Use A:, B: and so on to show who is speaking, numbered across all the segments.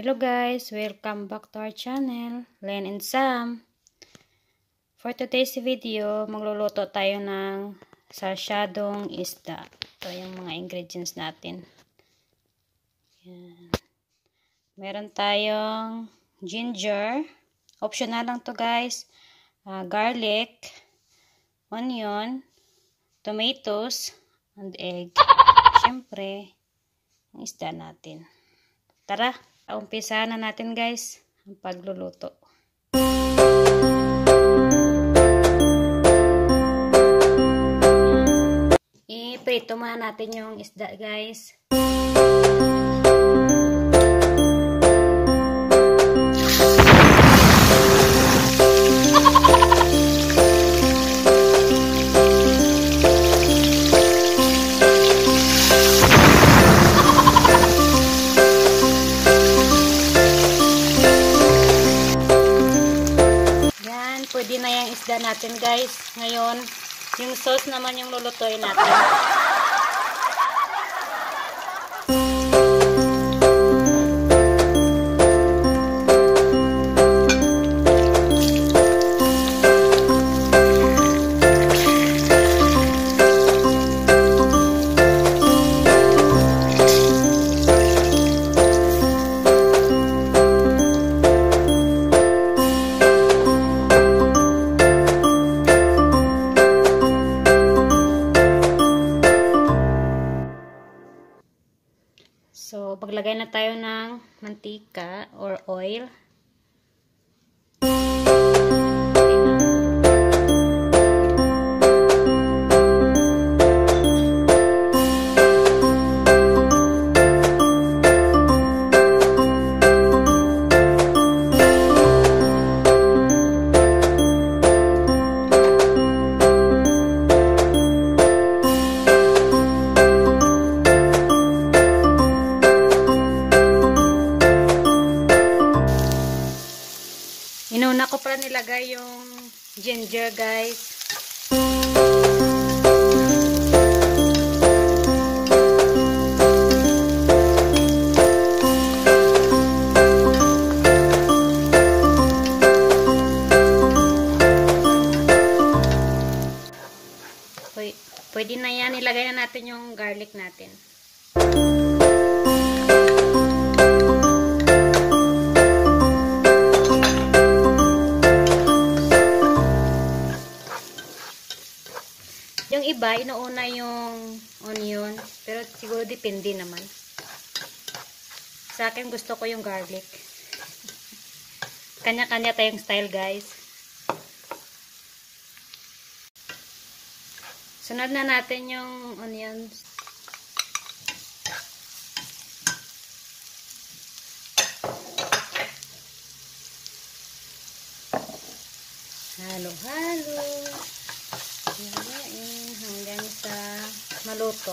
A: Hello guys, welcome back to our channel, Len and Sam. For today's video, magluluto tayo ng sarsyadong isda. Ito yung mga ingredients natin. Yan. Meron tayong ginger, optional lang to guys, garlic, onion, tomatoes, and egg. Siyempre, ang isda natin. Tara! Umpisahan na natin guys ang pagluluto. I-prito muna natin yung isda guys. Pwede na yung isda natin guys. Ngayon, yung sauce naman yung lulutuin natin. So, maglagay na tayo ng mantika or oil. Inuna ko pala nilagay yung ginger guys. Pwede na yan. Ilagay na natin yung garlic natin. Yung iba, inuuna yung onion. Pero siguro depende naman. Sa akin, gusto ko yung garlic. Kanya-kanya tayong style, guys. Sunod na natin yung onions. Halo-halo. Hinain hanggang sa maluto.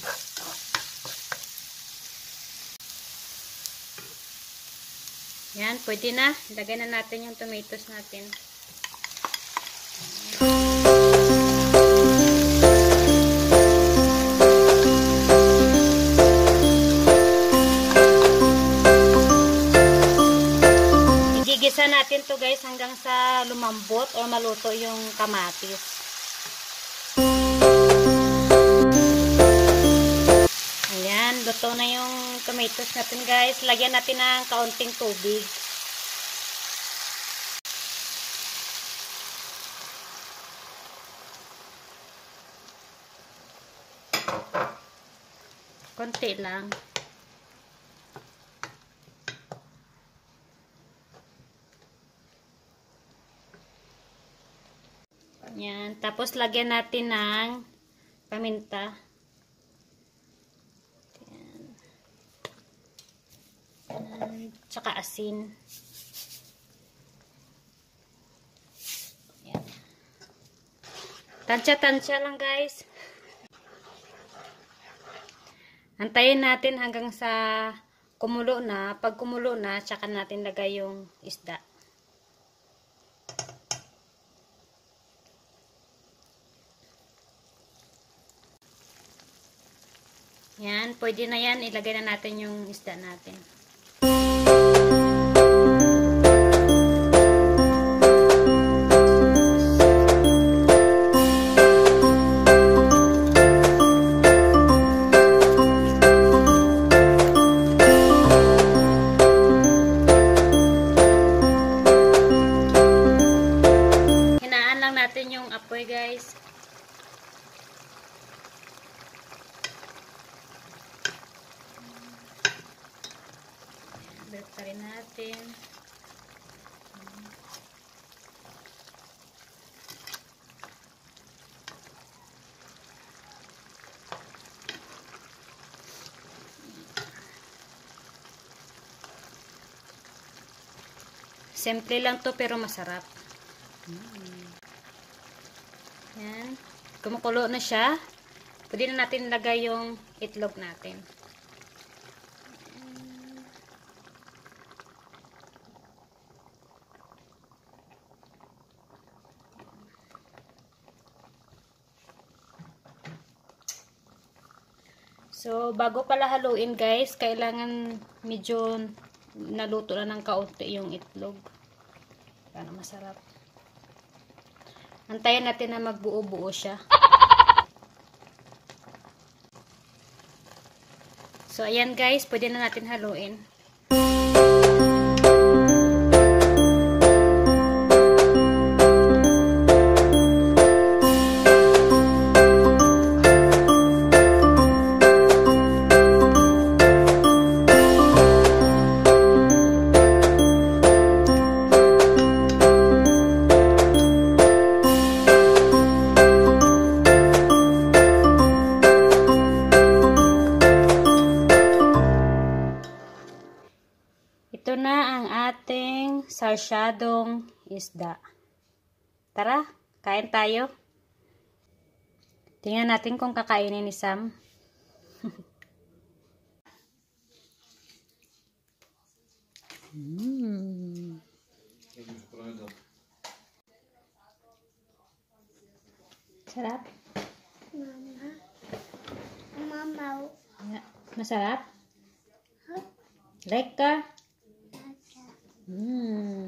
A: Yan, pwede na. Ilagay na natin yung tomatoes natin. Igigisa natin to guys hanggang sa lumambot or maluto yung kamatis. Ayan, luto na yung tomatoes natin guys. Lagyan natin ng kaunting tubig. Konti lang. Ayan, tapos lagyan natin ng paminta. Tsaka asin. Ayan. Tansya-tansya lang guys. Antayin natin hanggang sa kumulo na. Pag kumulo na, tsaka natin lagay yung isda. Yan, pwede na yan. Ilagay na natin yung isda natin. natin yung apoy, guys. Balik rin natin. Simple lang to pero masarap. Yan. Kumukulo na siya. Pwede na natin lagay yung itlog natin. So, bago pala haluin guys, kailangan medyo naluto na ng kaunti yung itlog para masarap. Antayin natin na magbuo-buo siya. So ayan guys, pwede na natin haluin. Ito na ang ating sarsyadong isda. Tara, kain tayo. Tingnan natin kung kakainin ni Sam. Sarap?
B: Mama.
A: Masarap? Like ka?